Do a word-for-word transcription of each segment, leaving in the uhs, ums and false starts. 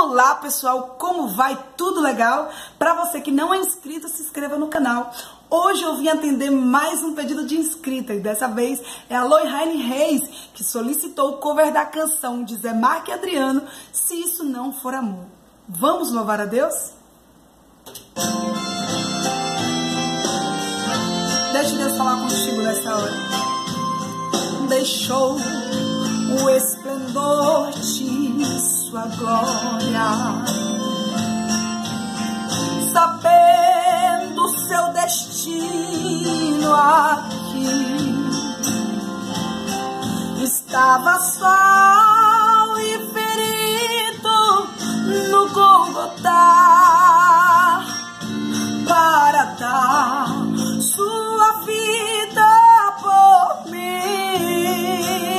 Olá pessoal, como vai? Tudo legal? Para você que não é inscrito, se inscreva no canal. Hoje eu vim atender mais um pedido de inscrita e dessa vez é a Loihaine Reis, que solicitou o cover da canção de Zé Marque e Adriano, Se Isso Não For Amor. Vamos louvar a Deus? Deixa Deus falar contigo nessa hora. Deixou o esplendor de sua glória, sabendo seu destino aqui, estava só e ferido no Gólgota para dar sua vida por mim.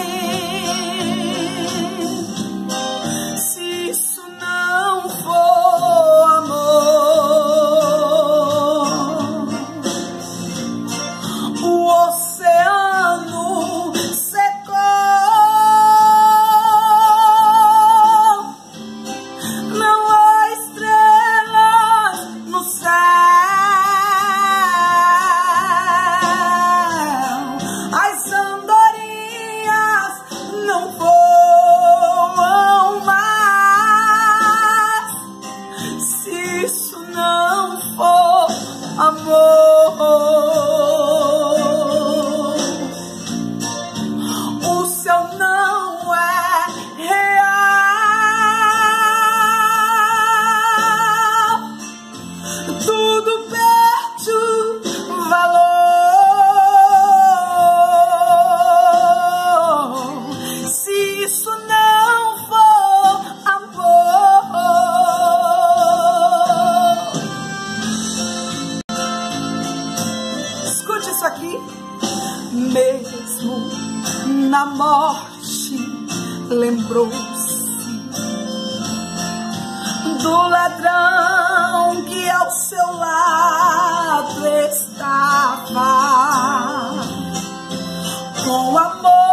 Se isso não for amor, o oceano secou, não há estrelas no céu, as andorinhas não voam mais. Se isso não for amor, o céu não é real, tudo perde o valor. Se isso não for amor, escute isso aqui. Mesmo na morte lembrou-se do ladrão que ao seu lado estava, com amor